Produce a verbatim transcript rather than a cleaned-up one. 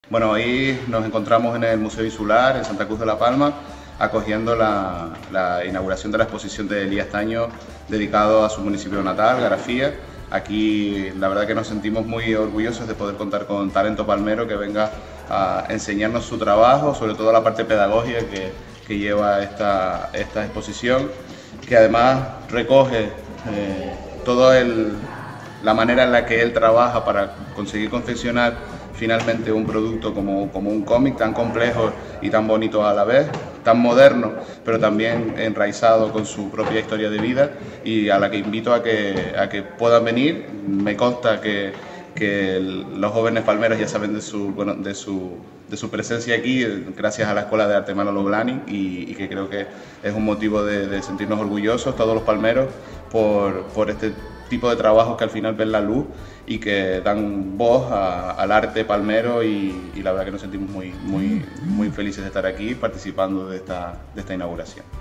Bueno, hoy nos encontramos en el Museo Insular, en Santa Cruz de la Palma, acogiendo la, la inauguración de la exposición de Elías Taño dedicado a su municipio natal, Garafía. Aquí la verdad que nos sentimos muy orgullosos de poder contar con talento palmero que venga a enseñarnos su trabajo, sobre todo la parte pedagógica que, que lleva esta, esta exposición, que además recoge eh, toda la manera en la que él trabaja para conseguir confeccionar finalmente un producto como, como un cómic tan complejo y tan bonito a la vez, tan moderno, pero también enraizado con su propia historia de vida, y a la que invito a que, a que puedan venir. Me consta que, que los jóvenes palmeros ya saben de su, bueno, de su, de su presencia aquí gracias a la Escuela de Arte Manolo Blahnik, y, y que creo que es un motivo de, de sentirnos orgullosos todos los palmeros por, por este tipo de trabajos que al final ven la luz y que dan voz a, al arte palmero, y, y la verdad que nos sentimos muy, muy, muy felices de estar aquí participando de esta, de esta inauguración.